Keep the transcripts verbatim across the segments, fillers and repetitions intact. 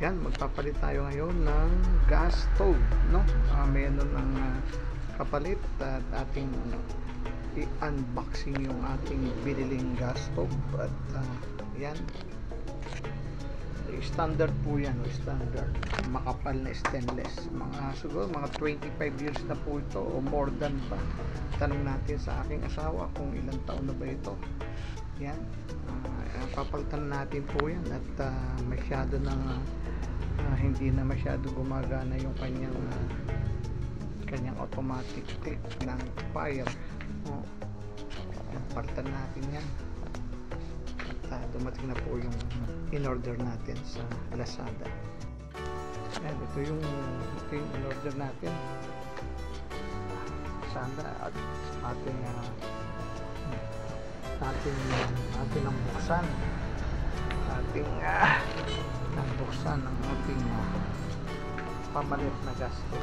Yan, magpapalit tayo ngayon ng gas stove, no? Uh, may ano ng uh, kapalit at ating i-unboxing yung ating biniling gas stove at uh, yan, standard po yan, o standard makapal na stainless, mga siguro mga twenty-five years na po ito o more than pa. Tanong natin sa aking asawa kung ilang taon na ba ito. Yan, uh, papalitan natin po yan at uh, masyado ng uh, uh, hindi na masyado gumagana yung kanyang uh, kanyang automatic click ng fire. Oh, palitan natin yan at uh, dumating na po yung in-order natin sa Lazada. Yan, ito yung ito yung in-order natin. Sana at ating uh, ating ating ang buksan ating uh, ang buksan ng ating uh, pamalit na gasto.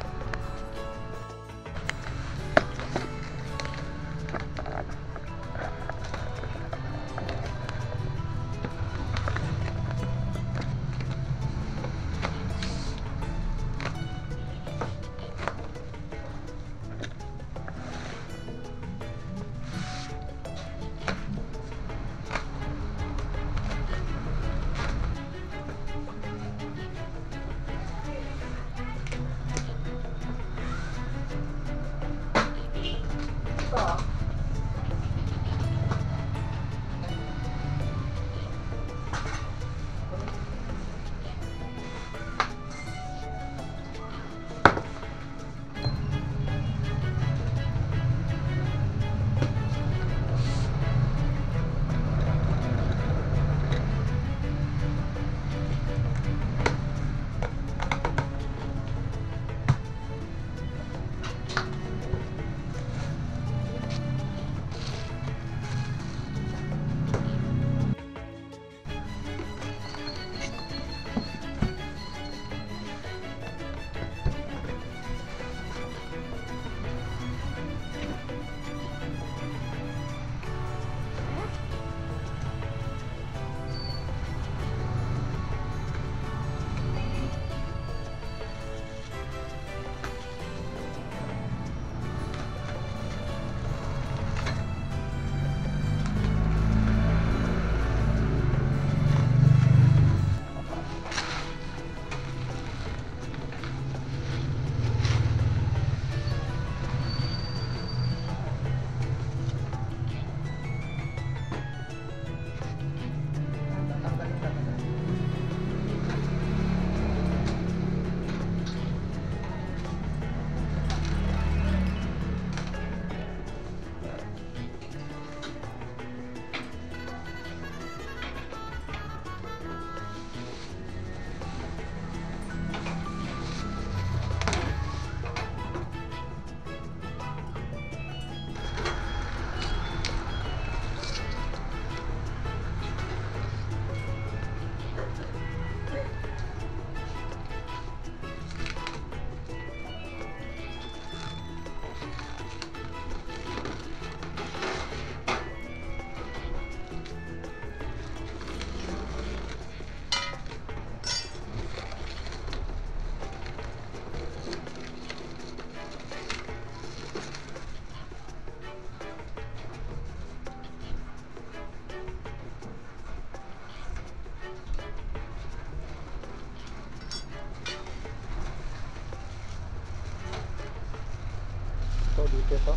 Dito ito.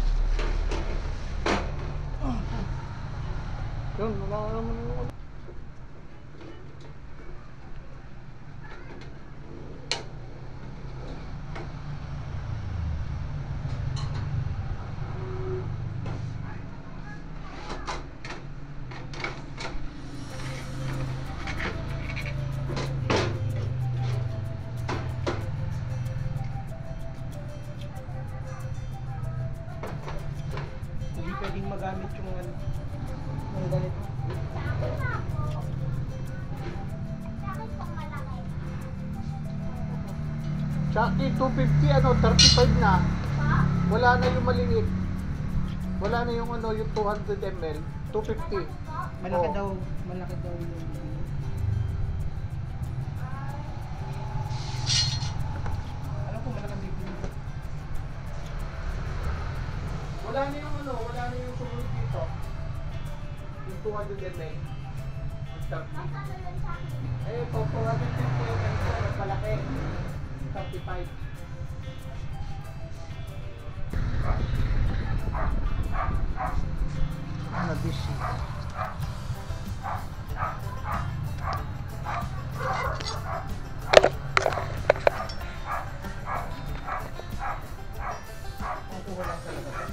Yun, wala naman yung pwedeng magamit yung ano, yung ganito. Chucky two fifty ano, thirty-five na. Wala na yung maliit. Wala na yung ano, yung two hundred milliliters, two fifty. Malaki Oh. daw, malaki daw yung two hundred ml. Eh, kung two hundred fifty ml, mas malaki. thirty-five. Na busy. Kukuha lang talaga.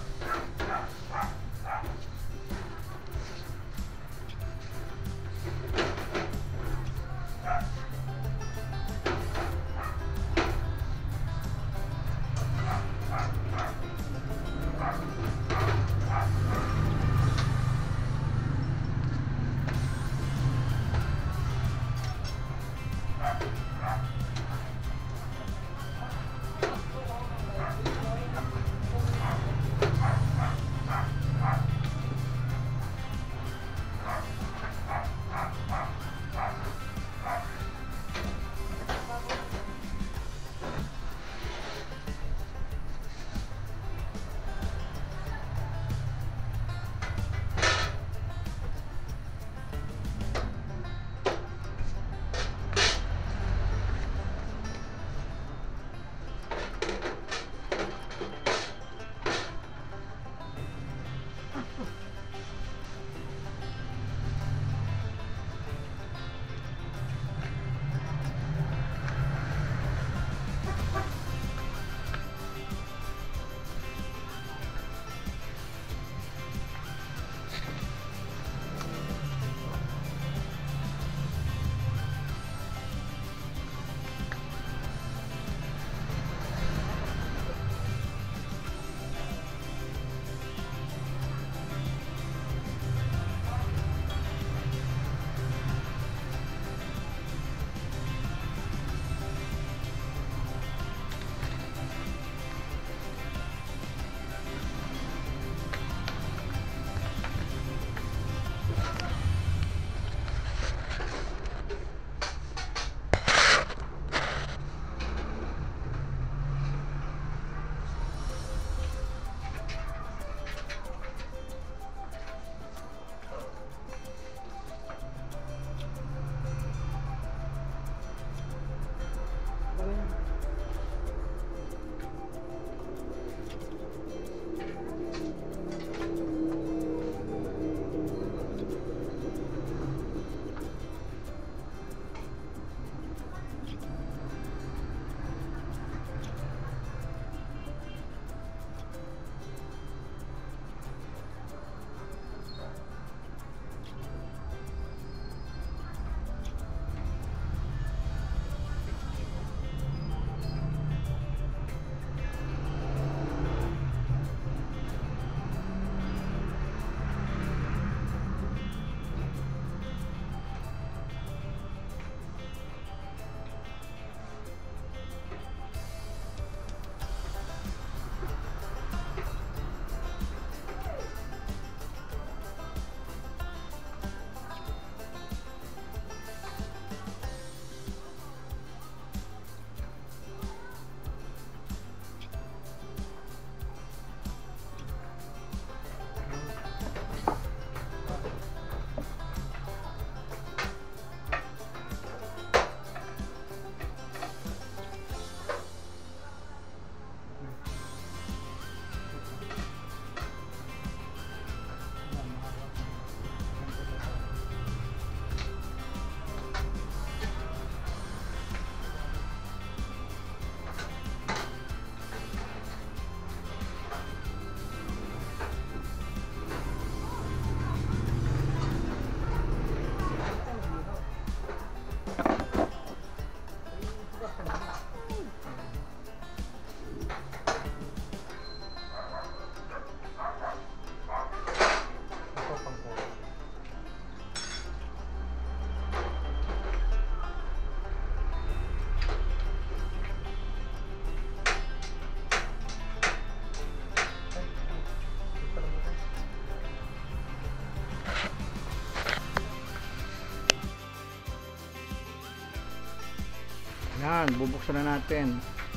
Yan, bubuksan na natin.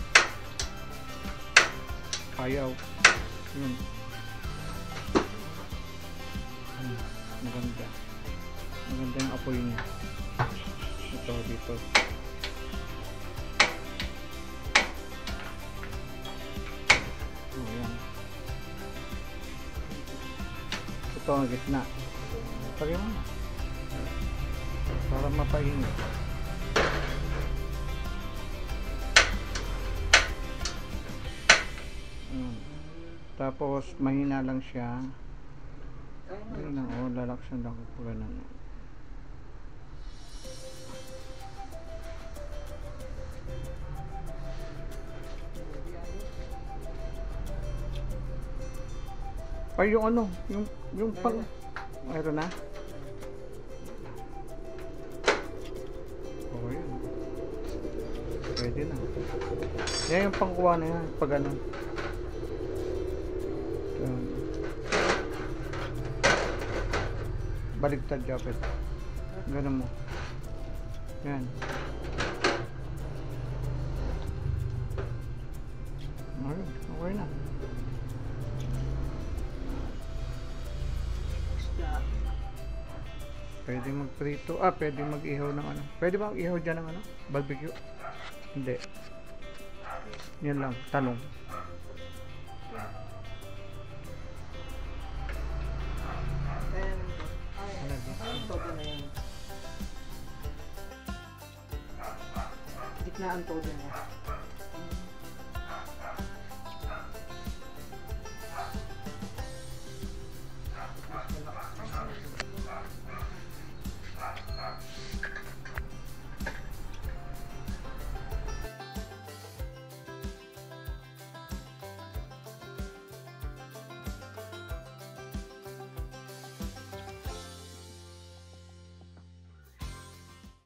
Ayaw. Yun. Hmm, maganda. Maganda yung apoy niya. Ito dito. Oh, yan. Ito ang gitna. Pagyan mo na. Para mapahingi. Ayan. Tapos mahina lang siya. Ayun lang, oh, lalaksan lang ko po ganun. Ay, yung ano, yung, yung pang, mayroon na? Oo, yun. Pwede na. Yan yung pangkuha na yan, pag ano. Yan. Baligtad japet. Ganun mo. Yan. Ayun, okay na. Pwede magprito. Ah, pwede mag-ihaw ng ano. Pwede ba mag-ihaw dyan ng ano? Barbecue? Hindi. Yan lang, talong. Ayan. Ay, Ano ba? ang todo na yun. Gitnaan todo niya.